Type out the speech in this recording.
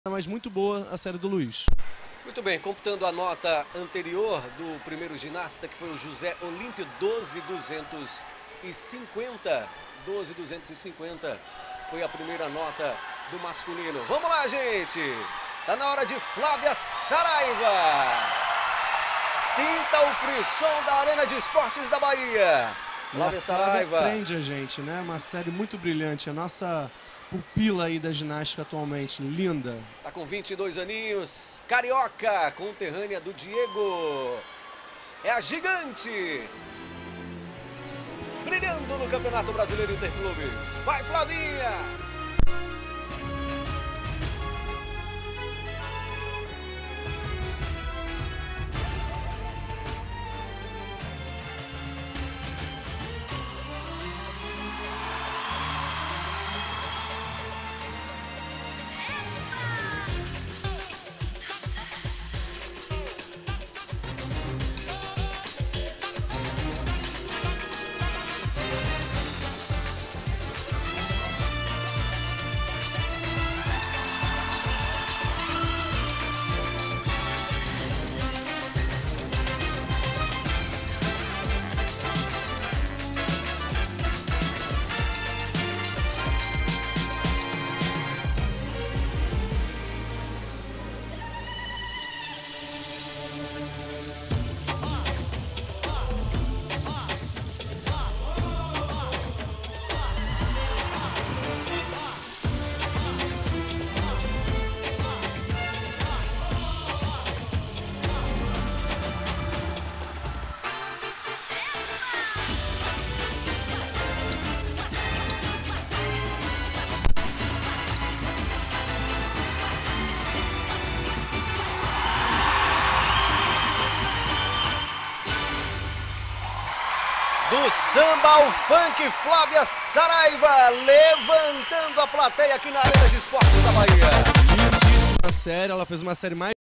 mas muito boa a série do Luiz. Muito bem, computando a nota anterior do primeiro ginasta, que foi o José Olímpio, 12.250. 12.250 foi a primeira nota do masculino. Vamos lá, gente! Tá na hora de Flávia Saraiva. Sinta o frisson da Arena de Esportes da Bahia. Flávia Saraiva. Prende a gente, né? Uma série muito brilhante. A nossa pupila aí da ginástica atualmente. Linda. Tá com 22 aninhos. Carioca, conterrânea do Diego. É a gigante. Brilhando no Campeonato Brasileiro Interclubes. Vai, Flavinha! Do samba ao funk, Flávia Saraiva, levantando a plateia aqui na Arena de Esportes da Bahia. Lindíssima série, ela fez uma série mais